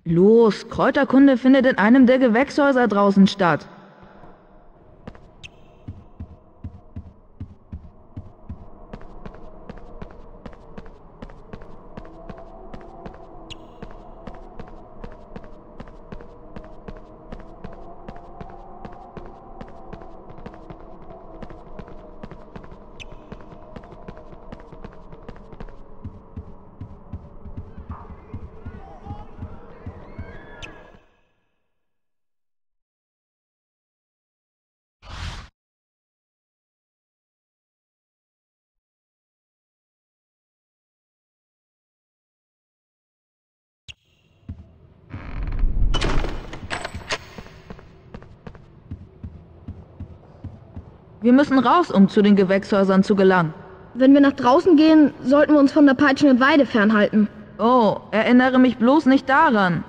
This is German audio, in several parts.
Los, Kräuterkunde findet in einem der Gewächshäuser draußen statt. Wir müssen raus, um zu den Gewächshäusern zu gelangen. Wenn wir nach draußen gehen, sollten wir uns von der peitschenden Weide fernhalten. Oh, erinnere mich bloß nicht daran.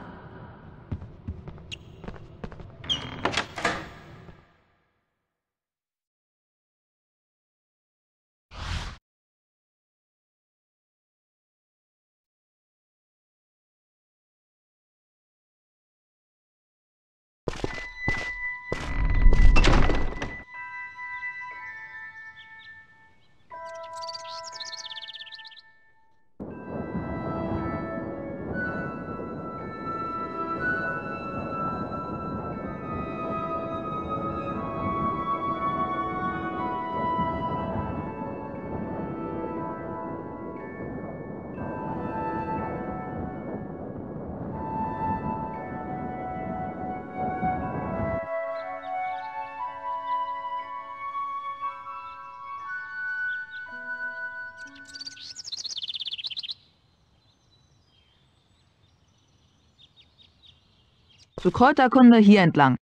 Zur Kräuterkunde hier entlang.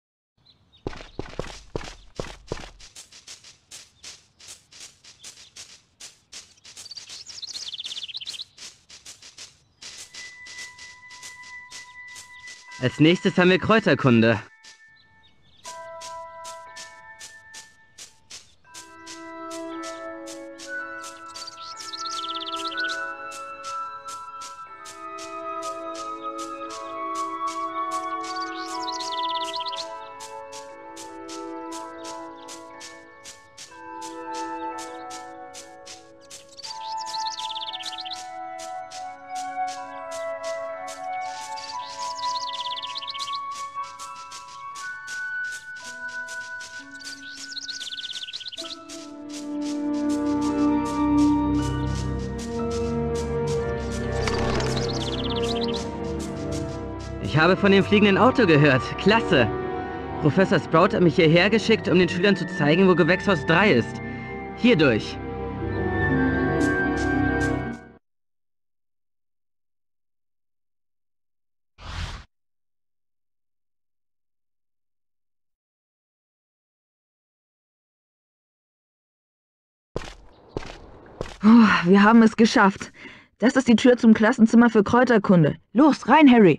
Als nächstes haben wir Kräuterkunde. Ich habe von dem fliegenden Auto gehört. Klasse! Professor Sprout hat mich hierher geschickt, um den Schülern zu zeigen, wo Gewächshaus 3 ist. Hierdurch. Wir haben es geschafft. Das ist die Tür zum Klassenzimmer für Kräuterkunde. Los, rein, Harry!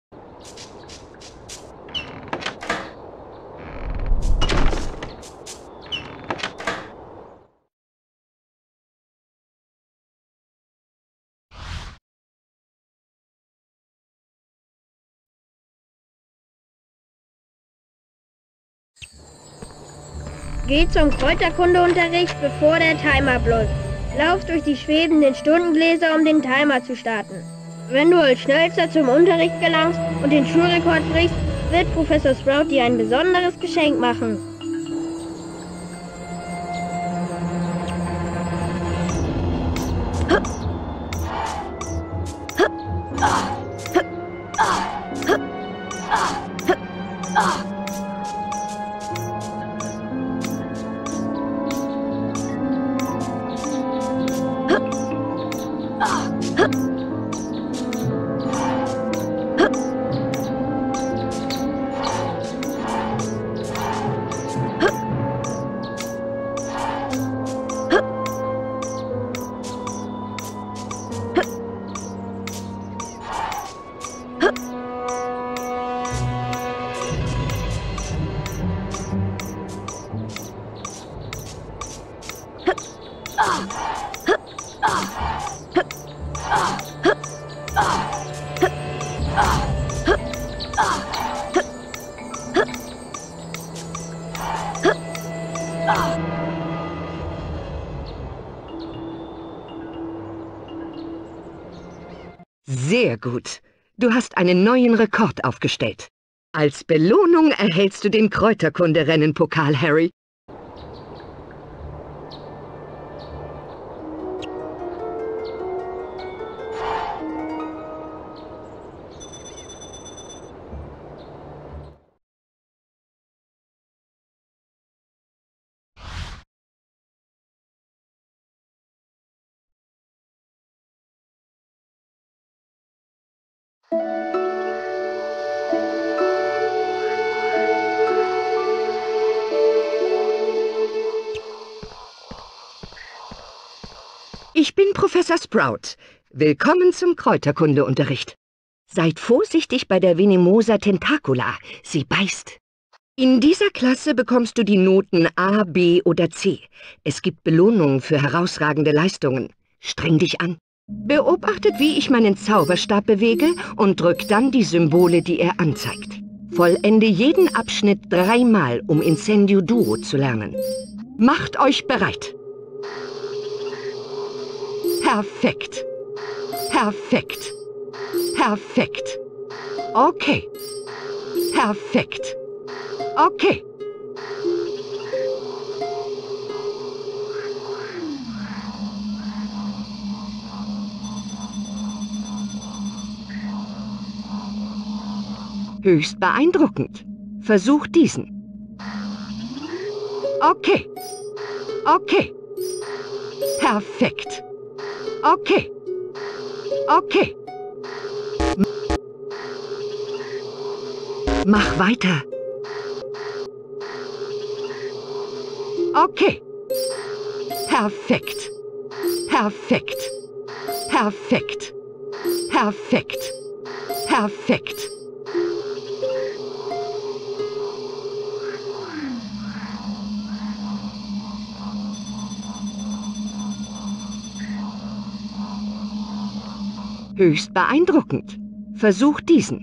Geht zum Kräuterkundeunterricht, bevor der Timer blitzt. Lauf durch die schwebenden Stundengläser, um den Timer zu starten. Wenn du als Schnellster zum Unterricht gelangst und den Schulrekord brichst, wird Professor Sprout dir ein besonderes Geschenk machen. Sehr gut. Du hast einen neuen Rekord aufgestellt. Als Belohnung erhältst du den Kräuterkunde-Rennen-Pokal, Harry. Ich bin Professor Sprout. Willkommen zum Kräuterkundeunterricht. Seid vorsichtig bei der Venemosa tentacula. Sie beißt. In dieser Klasse bekommst du die Noten A, B oder C. Es gibt Belohnungen für herausragende Leistungen. Streng dich an. Beobachtet, wie ich meinen Zauberstab bewege und drück dann die Symbole, die er anzeigt. Vollende jeden Abschnitt 3 Mal, um Incendio Duo zu lernen. Macht euch bereit. Perfekt. Perfekt. Perfekt. Okay. Perfekt. Okay. Höchst beeindruckend. Versuch diesen. Okay. Okay. Perfekt. Okay. Okay. Mach weiter. Okay. Perfekt. Perfekt. Perfekt. Perfekt. Perfekt. Höchst beeindruckend. Versuch diesen.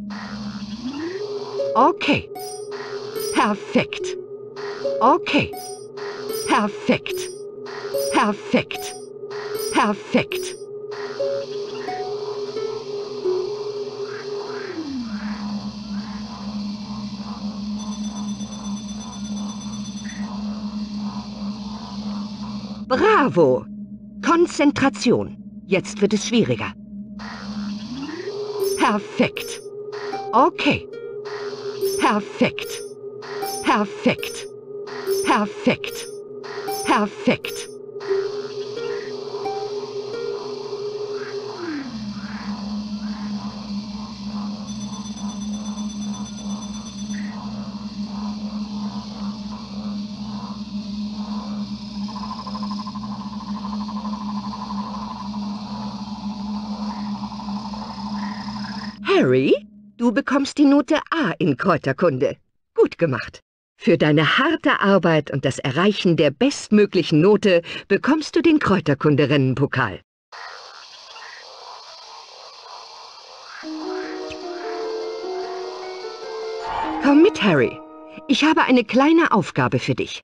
Okay. Perfekt. Okay. Perfekt. Perfekt. Perfekt. Bravo! Konzentration. Jetzt wird es schwieriger. Perfekt. Okay. Perfekt. Perfekt. Perfekt. Perfekt. Harry, du bekommst die Note A in Kräuterkunde. Gut gemacht. Für deine harte Arbeit und das Erreichen der bestmöglichen Note bekommst du den Kräuterkunde-Rennen-Pokal. Komm mit, Harry. Ich habe eine kleine Aufgabe für dich.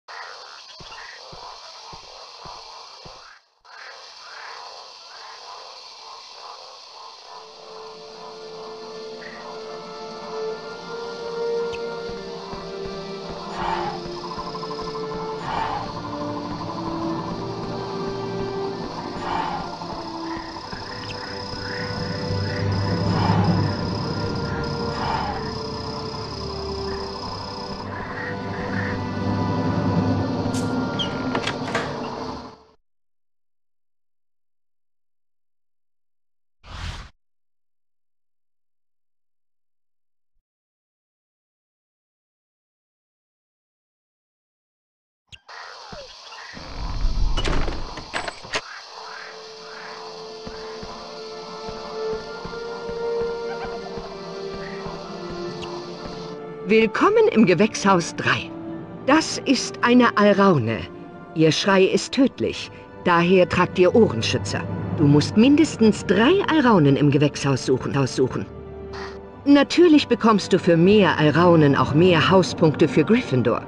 Willkommen im Gewächshaus 3. Das ist eine Alraune. Ihr Schrei ist tödlich, daher tragt ihr Ohrenschützer. Du musst mindestens 3 Alraunen im Gewächshaus aussuchen. Natürlich bekommst du für mehr Alraunen auch mehr Hauspunkte für Gryffindor.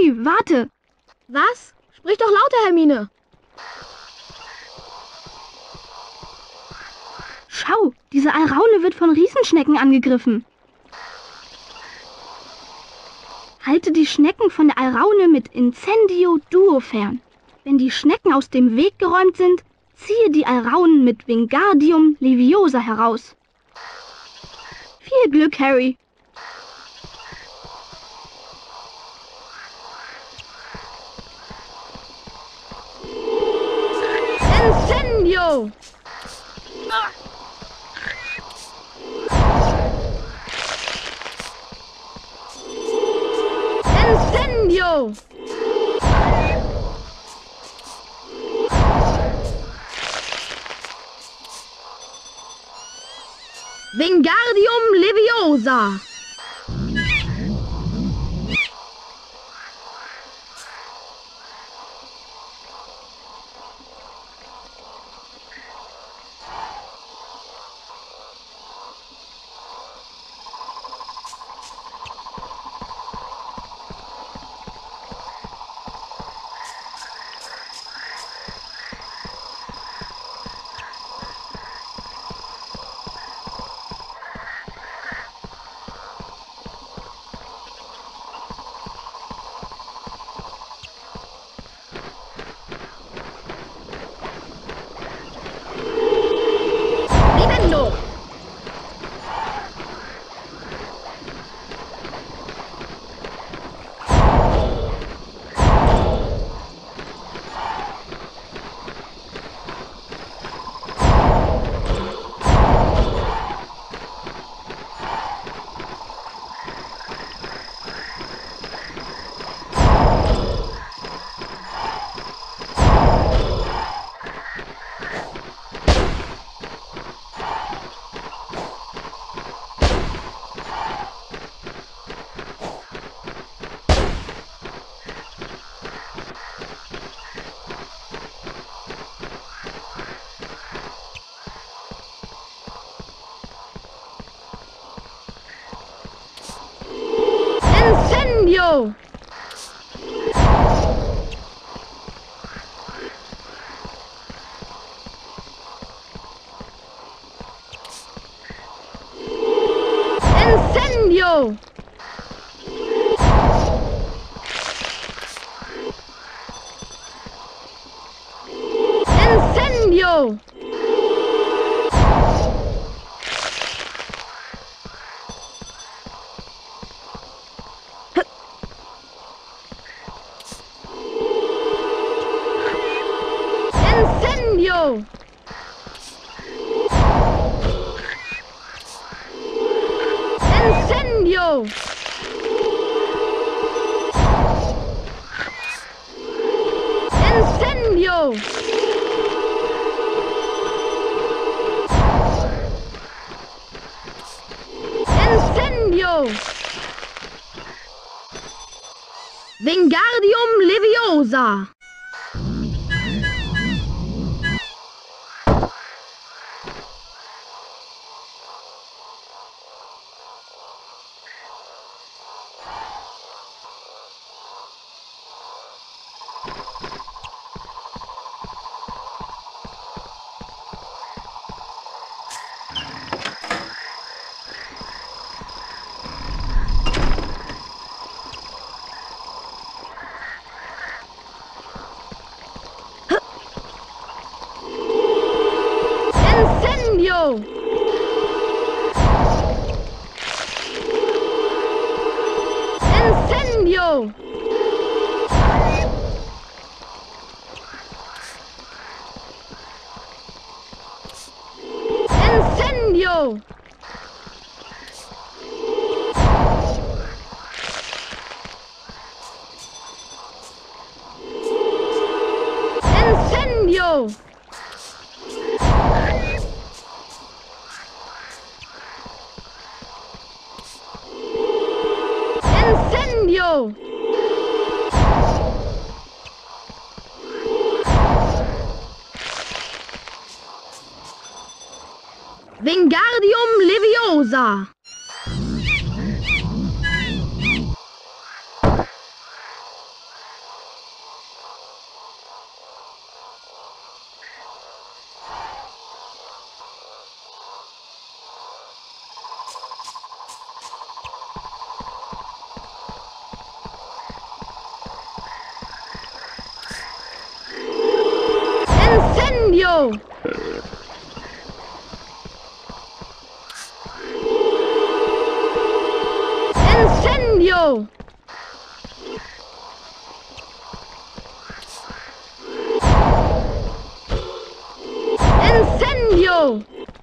Harry, warte! Was? Sprich doch lauter, Hermine! Schau, diese Alraune wird von Riesenschnecken angegriffen. Halte die Schnecken von der Alraune mit Incendio Duo fern. Wenn die Schnecken aus dem Weg geräumt sind, ziehe die Alraunen mit Wingardium Leviosa heraus. Viel Glück, Harry! Incendio! Incendio! Wingardium Leviosa! Incendio! Incendio! Incendio! Incendio! Incendio! Incendio! Incendio! Wingardium Leviosa! Incendio! Incendio! Incendio! Incendio! Incendio! Wingardium Leviosa! Incendio! Incendio! Incendio!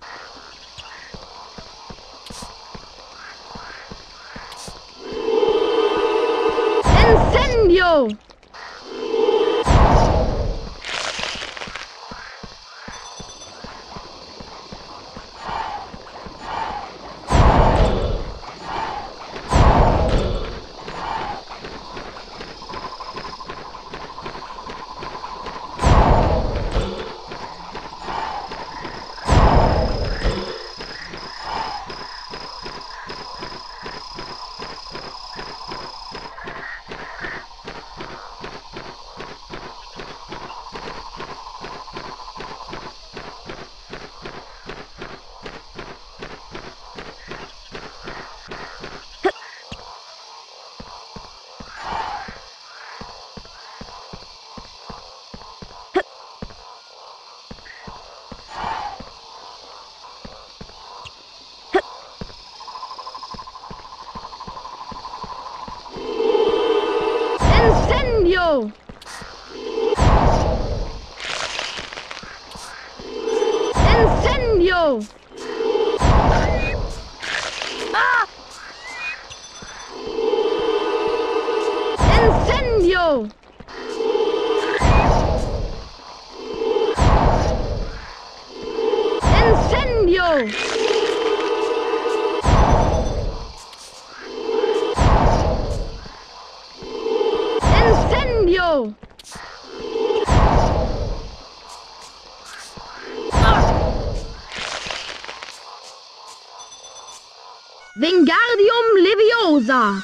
Incendio! Incendio! Incendio! Ah! Incendio! Incendio! Incendio! Wingardium Leviosa!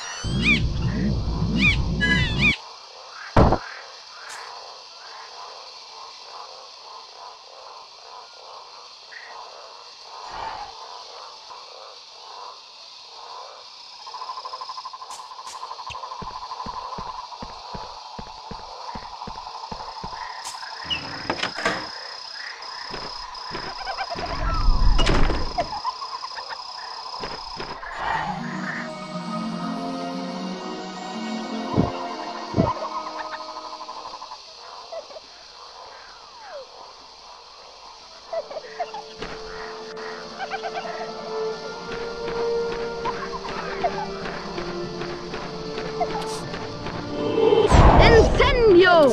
Incendio!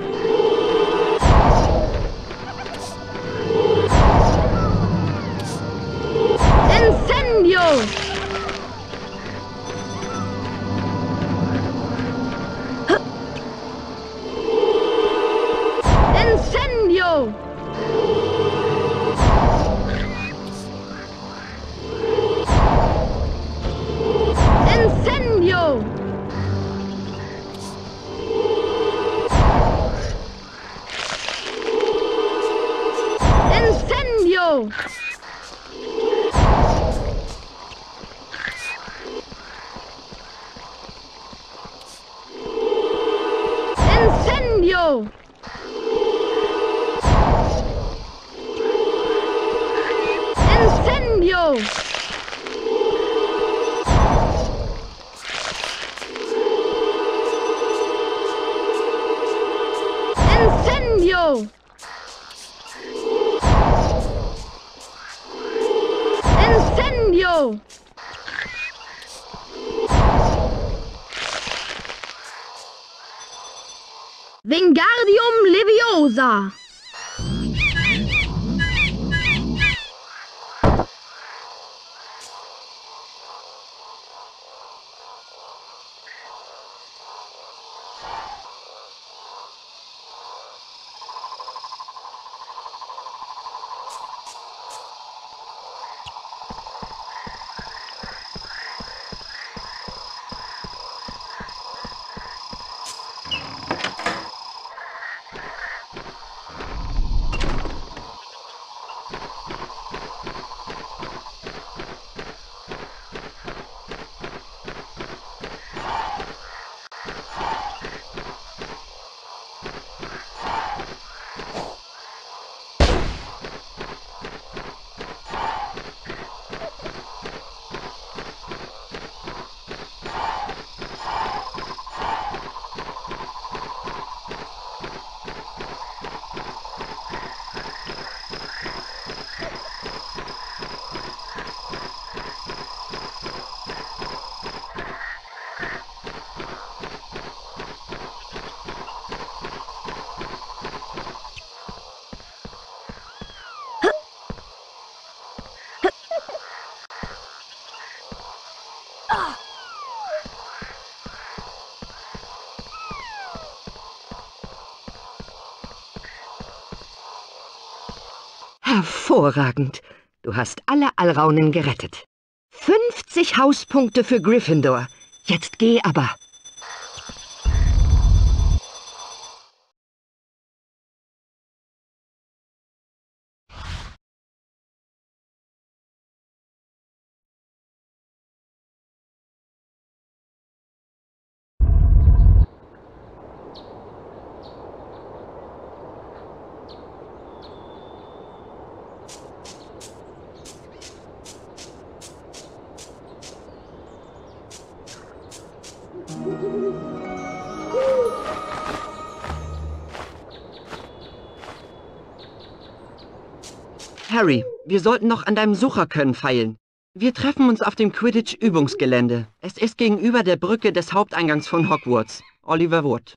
Incendio! Incendio! Incendio! Incendio! Incendio! Incendio! Incendio! Incendio! Wingardium Leviosa! Hervorragend. Du hast alle Alraunen gerettet. 50 Hauspunkte für Gryffindor. Jetzt geh aber. Harry, wir sollten noch an deinem Sucherkönnen feilen. Wir treffen uns auf dem Quidditch-Übungsgelände. Es ist gegenüber der Brücke des Haupteingangs von Hogwarts. Oliver Wood.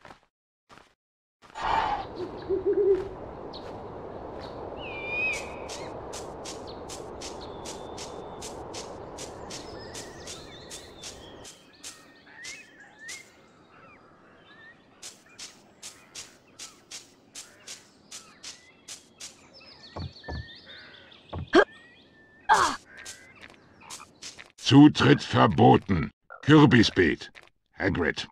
Zutritt verboten. Kürbisbeet. Hagrid.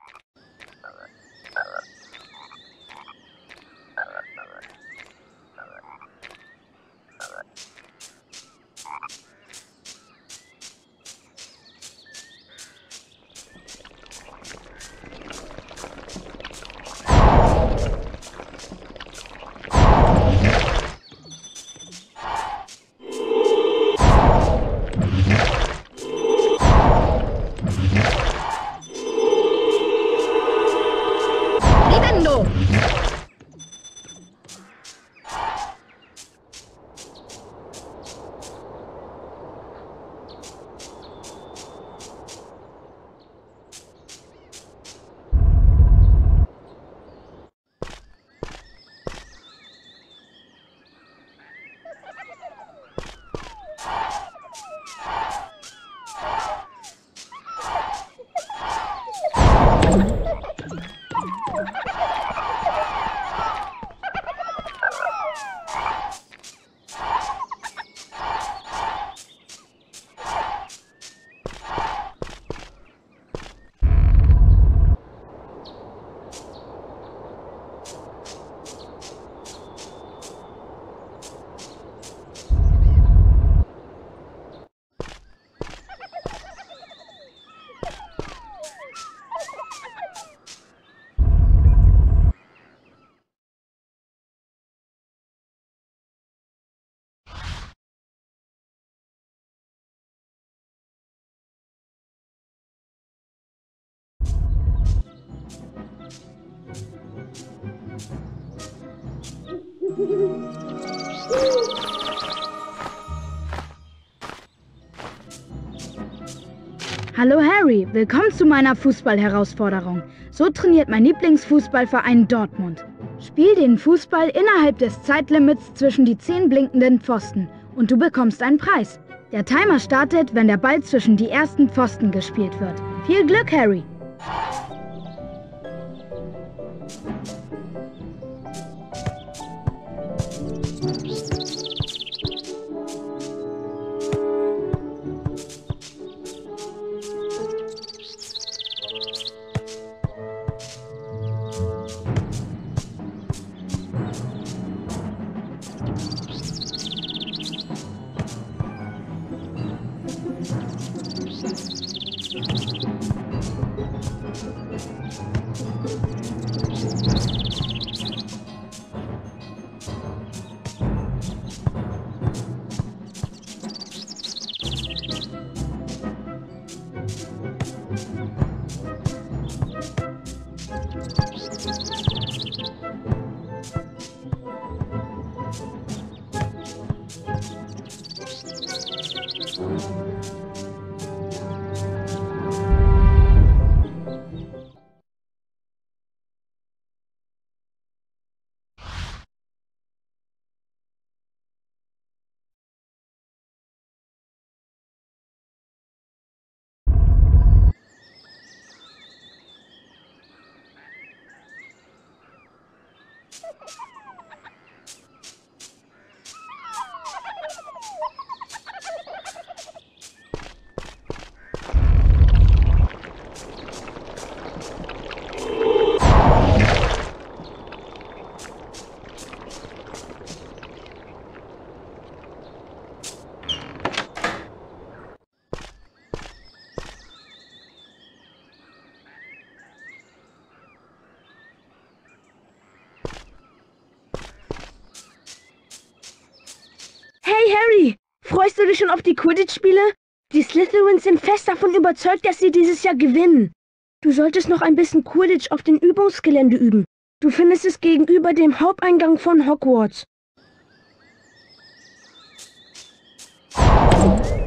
Hallo Harry, willkommen zu meiner Fußball-Herausforderung. So trainiert mein Lieblingsfußballverein Dortmund. Spiel den Fußball innerhalb des Zeitlimits zwischen die 10 blinkenden Pfosten und du bekommst einen Preis. Der Timer startet, wenn der Ball zwischen die ersten Pfosten gespielt wird. Viel Glück, Harry! Harry! Freust du dich schon auf die Quidditch-Spiele? Die Slytherins sind fest davon überzeugt, dass sie dieses Jahr gewinnen. Du solltest noch ein bisschen Quidditch auf dem Übungsgelände üben. Du findest es gegenüber dem Haupteingang von Hogwarts.